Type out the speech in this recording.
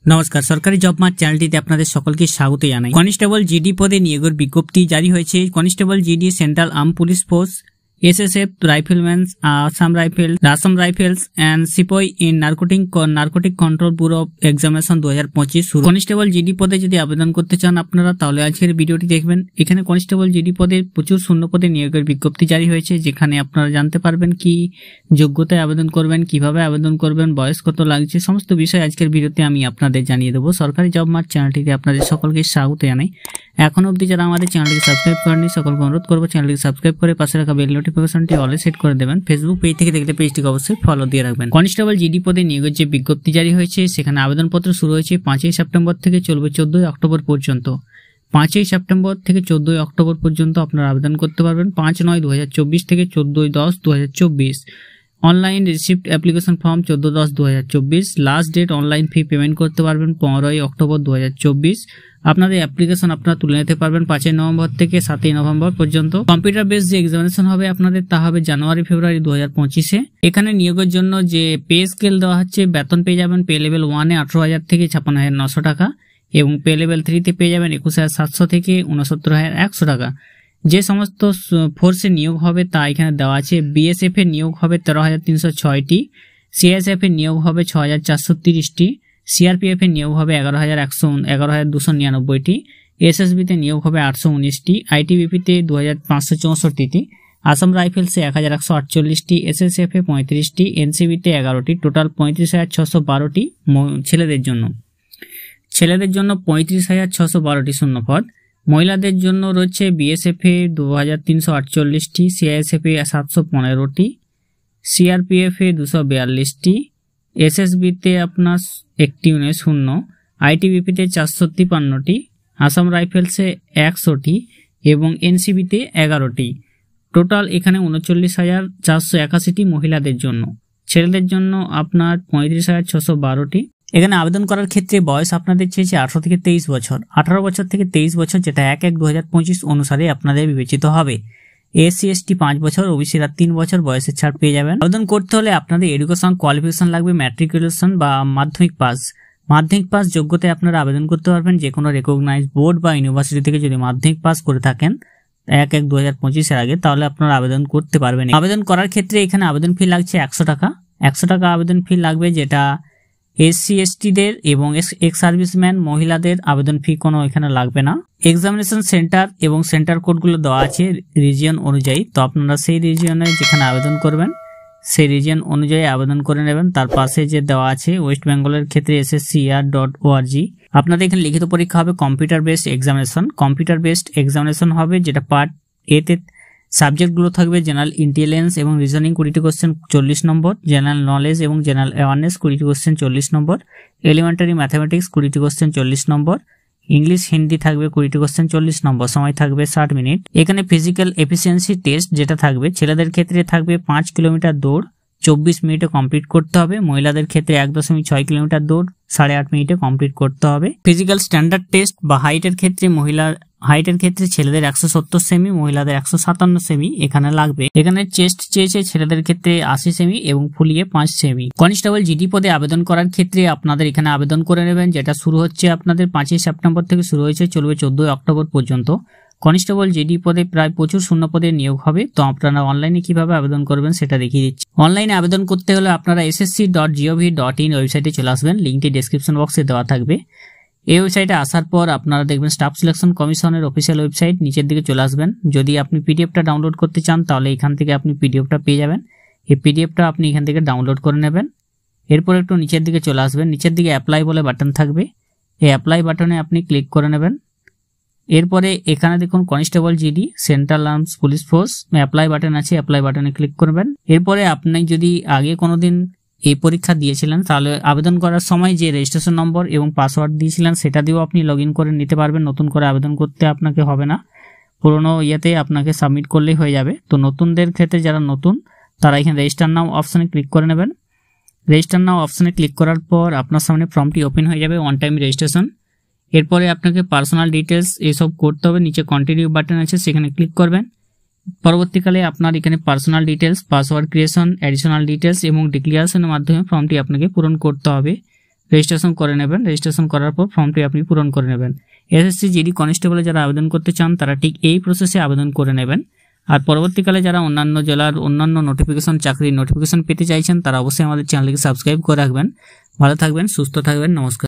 নমস্কার, সরকারি job mart চ্যানেলটিতে আপনাদের সকলকে স্বাগত জানাই। কনস্টেবল জিডি পদে নিয়োগের বিজ্ঞপ্তি জারি হয়েছে। Constable GD central arm police force, SSF, rifleman, Assam rifles and সিপাই in narcotic control bureau examination 2025 শুরু। কনস্টেবল জিডি পদে যদি আবেদন করতে চান আপনারা, তাহলে আজকের ভিডিওটি দেখবেন। এখানে কনস্টেবল জিডি পদে প্রচুর শূন্য পদে নিয়োগের বিজ্ঞপ্তি জারি হয়েছে, যেখানে আপনারা জানতে পারবেন কি যোগ্যতায় আবেদন করবেন, কিভাবে আবেদন করবেন, বয়স কত লাগছে, সমস্ত বিষয় আজকের ভিডিওতে আমি আপনাদের জানিয়ে দেবো। সরকারি জব মার্ট চ্যানেলটিতে আপনাদের সকলকে স্বাগত জানাই। এখন অবধি যারা আমাদের চ্যানেলটিকে সাবস্ক্রাইব করেনি, সকলকে অনুরোধ করবো চ্যানেলটিকে সাবস্ক্রাইব করে পাশে রাখা বেল নোটিফিকেশনটি অলে সেট করে দেবেন। ফেসবুক পেজ থেকে দেখলে পেজটিকে অবশ্যই ফলো দিয়ে রাখবেন। কনস্টেবল জিডি পদে নিয়োগের যে বিজ্ঞপ্তি জারি হয়েছে, সেখানে আবেদনপত্র শুরু হয়েছে 5ই সেপ্টেম্বর থেকে, চলবে 14ই অক্টোবর পর্যন্ত। 5ই সেপ্টেম্বর থেকে 14ই অক্টোবর পর্যন্ত আপনারা আবেদন করতে পারবেন। 5/9/2024 থেকে 14/10/2024। Online receipt application form 14/10/2024। Last date online fee payment করতে পারবেন 15ই অক্টোবর 2024। আপনাদের অ্যাপ্লিকেশন আপনারা তুলে নিতে পারবেন 5ই নভেম্বর থেকে 7ই নভেম্বর পর্যন্ত। কম্পিউটার বেস যে এক্সামিনেশন হবে আপনাদের, তা হবে জানুয়ারি-ফেব্রুয়ারি 2025-এ। এখানে নিয়োগের জন্য যে পে স্কেল দেওয়া হচ্ছে, বেতন পেয়ে যাবেন পে লেভেল 1-এ 18,000 থেকে 56,900 টাকা, এবং পে লেভেল 3-তে পেয়ে যাবেন 21,700 থেকে 69,100 টাকা। যে সমস্ত ফোর্সে নিয়োগ হবে তা এখানে দেওয়া আছে। বিএসএফ এর নিয়োগ হবে 13,306টি, সিএসএফ এর নিয়োগ হবে 6,430টি, সিআরপিএফ এর নিয়োগ হবে 11,299টি, এসএসবিতে নিয়োগ হবে 819টি, আইটিবিপিতে 2,564টি, আসাম রাইফেলসে 1,148টি, এসএসএফ এ 35টি, এনসিবিতে 11টি, টোটাল 35,612টি ছেলেদের জন্য 35,612টি শূন্য পদ। মহিলাদের জন্য রয়েছে বিএসএফ এ 2,348টি, সিআইএসএফ এ 715টি, সিআরপিএফ এ 242টি, এসএসবিতে আপনার 1টি 0, আইটিবিপিতে 453টি, আসাম রাইফেলসে 100টি এবং এনসিবিতে 11টি। টোটাল এখানে 39,481টি মহিলাদের জন্য। ছেলেদের জন্য আপনার 35,612টি। এখানে আবেদন করার ক্ষেত্রে বয়স আপনাদের চেয়েছে 18 থেকে 23 বছর। 18 বছর থেকে 23 বছর, যেটা 1/1/2025 অনুসারে আপনাদের বিবেচিত হবে। এসসি এসটি 5 বছর, ওবিসিরা 3 বছর বয়সের ছাড় পেয়ে যাবেন। আবেদন করতে হলে আপনাদের এডুকেশন কোয়ালিফিকেশন লাগবে ম্যাট্রিকুলেশন বা মাধ্যমিক পাস যোগ্যতায় আপনারা আবেদন করতে পারবেন। যে কোনো রেকগনাইজ বোর্ড বা ইউনিভার্সিটি থেকে যদি মাধ্যমিক পাস করে থাকেন 1/1/2025-এর আগে, তাহলে আপনারা আবেদন করতে পারবেন। আবেদন করার ক্ষেত্রে এখানে আবেদন ফি লাগছে 100 টাকা। 100 টাকা আবেদন ফি লাগবে, যেটা এসসি এসটিদের এবং এক্স সার্ভিসম্যান মহিলাদের আবেদন ফি কোনো এখানে লাগবে না। এক্সামিনেশন সেন্টার এবং সেন্টার কোডগুলো দেওয়া আছে রিজিয়ন অনুযায়ী, তো আপনারা সেই রিজিয়নে যেখানে আবেদন করবেন সেই রিজিয়ন অনুযায়ী আবেদন করে নেবেন। তার পাশে যে দেওয়া আছে ওয়েস্ট বেঙ্গলের ক্ষেত্রে sscr.org। আপনাদের এখানে লিখিত পরীক্ষা হবে কম্পিউটার বেসড এক্সামিনেশন হবে, যেটা পার্ট এতে সাবজেক্টগুলো থাকবে জেনারেল ইন্টেলিজেন্স এবং রিজনিং 20টি কোশ্চেন 40 নম্বর, জেনারেল নলেজ এবং জেনারেল অ্যাওয়ারনেস 20টি কোশ্চেন 40 নম্বর, এলিমেন্টারি ম্যাথামেটিক্স 20টি কোশ্চেন 40 নম্বর, ইংলিশ হিন্দি থাকবে 20টি কোশ্চেন 40 নম্বর, সময় থাকবে 60 মিনিট। এখানে ফিজিক্যাল এফিসিয়েন্সি টেস্ট যেটা থাকবে, ছেলেদের ক্ষেত্রে থাকবে 5 কিলোমিটার দৌড় 24 মিনিটে কমপ্লিট করতে হবে, মহিলাদের ক্ষেত্রে 1.6 কিলোমিটার দৌড় 8.5 মিনিটে কমপ্লিট করতে হবে। ফিজিক্যাল স্ট্যান্ডার্ড টেস্ট বা হাইটের ক্ষেত্রে ছেলেদের 170 সেমি, মহিলাদের 157 সেমি এখানে লাগবে। এখানে চেস্ট চেয়েছে ছেলেদের ক্ষেত্রে 80 সেমি এবং ফুলিয়ে 5 সেমি। কনস্টেবল জিডি পদে আবেদন করার ক্ষেত্রে আপনাদের এখানে আবেদন করে নেবেন, যেটা শুরু হচ্ছে আপনাদের 5ই সেপ্টেম্বর থেকে শুরু হয়েছে, চলবে 14ই অক্টোবর পর্যন্ত। কনস্টেবল জিডি পদে প্রায় প্রচুর শূন্য পদে নিয়োগ হবে, তো আপনারা অনলাইনে কিভাবে আবেদন করবেন সেটা দেখিয়ে দিচ্ছি। অনলাইনে আবেদন করতে হলে আপনারা ssc.gov.in ওয়েবসাইটে চলে আসবেন, লিঙ্কটি ডেসক্রিপশন বক্সে দেওয়া থাকবে। এই ওয়েবসাইটে আসার পর আপনারা দেখবেন স্টাফ সিলেকশন কমিশনের অফিসিয়াল ওয়েবসাইট, নিচের দিকে চলে আসবেন। যদি আপনি পিডিএফটা ডাউনলোড করতে চান, তাহলে এখান থেকে আপনি পিডিএফটা পেয়ে যাবেন। এই পিডিএফটা আপনি এখান থেকে ডাউনলোড করে নেবেন। এরপর একটু নিচের দিকে চলে আসবেন, নিচের দিকে অ্যাপ্লাই বলে বাটন থাকবে, এই অ্যাপ্লাই বাটনে আপনি ক্লিক করে নেবেন। এরপরে এখানে দেখুন constable GD central arms police force apply button আছে, অ্যাপ্লাই বাটনে ক্লিক করবেন। এরপরে আপনি যদি আগে কোনোদিন এই পরীক্ষা দিয়েছিলেন, তাহলে আবেদন করার সময় যে রেজিস্ট্রেশন নম্বর এবং পাসওয়ার্ড দিয়েছিলেন সেটা দিয়েও আপনি লগ ইন করে নিতে পারবেন। নতুন করে আবেদন করতে আপনাকে হবে না, পুরোনো ইয়েতে আপনাকে সাবমিট করলেই হয়ে যাবে। তো নতুনদের ক্ষেত্রে যারা নতুন, তারা এখানে রেজিস্টার নাও অপশানে ক্লিক করে নেবেন। রেজিস্টার নাও অপশানে ক্লিক করার পর আপনার সামনে ফর্মটি ওপেন হয়ে যাবে, ওয়ান টাইম রেজিস্ট্রেশন। এরপরে আপনাকে পার্সোনাল ডিটেলস এসব করতে হবে, নিচে কন্টিনিউ বাটন আছে সেখানে ক্লিক করবেন। পরবর্তীকালে আপনার এখানে personal details, password creation, additional details এবং ডিক্লারেশনের মাধ্যমে ফর্মটি আপনাকে পূরণ করতে হবে। রেজিস্ট্রেশন করে নেবেন। রেজিস্ট্রেশন করার পর ফর্মটি আপনি পূরণ করে নেবেন। এসএসসি জিডি কনস্টেবলে যারা আবেদন করতে চান তারা ঠিক এই প্রসেসে আবেদন করে নেবেন। আর পরবর্তীকালে যারা অন্যান্য জেলার অন্যান্য নোটিফিকেশন চাকরির নোটিফিকেশন পেতে চাইছেন তারা অবশ্যই আমাদের চ্যানেলকে সাবস্ক্রাইব করে রাখবেন। ভালো থাকবেন, সুস্থ থাকবেন, নমস্কার।